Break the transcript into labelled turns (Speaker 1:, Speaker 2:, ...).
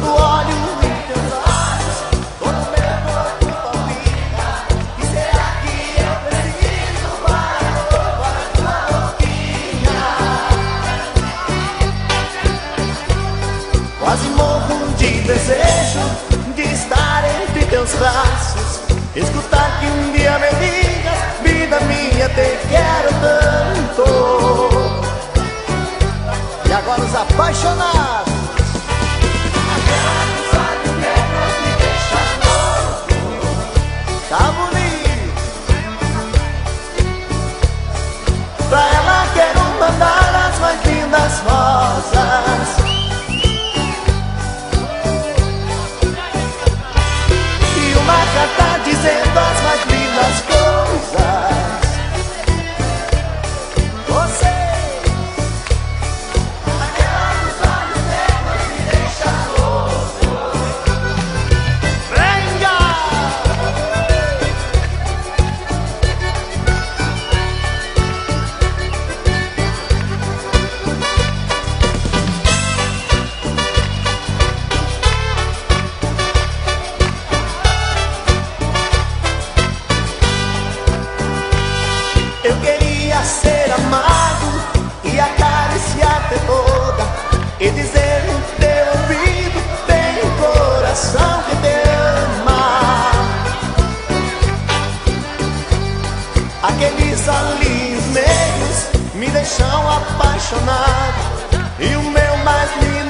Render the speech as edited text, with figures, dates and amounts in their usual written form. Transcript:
Speaker 1: Quando olho em teus olhos, todo meu corpo palpita. E será que eu preciso para roubar tua boquinha? Quase morro de desejo de estar entre teus braços, escutar que um dia me digas: vida minha, te quero tanto. E agora os apaixonados. Aquela dos olhos negros me deixa louco. Tá bonito. Pra ela quero mandar as mais lindas rosas. E uma carta dizendo as mais lindas coisas. Você. Eu queria ser amado e acariciar-te toda, e dizer no teu ouvido: tem um coração que te ama. Aqueles olhinhos negros me deixam apaixonado, e o meu mais lindo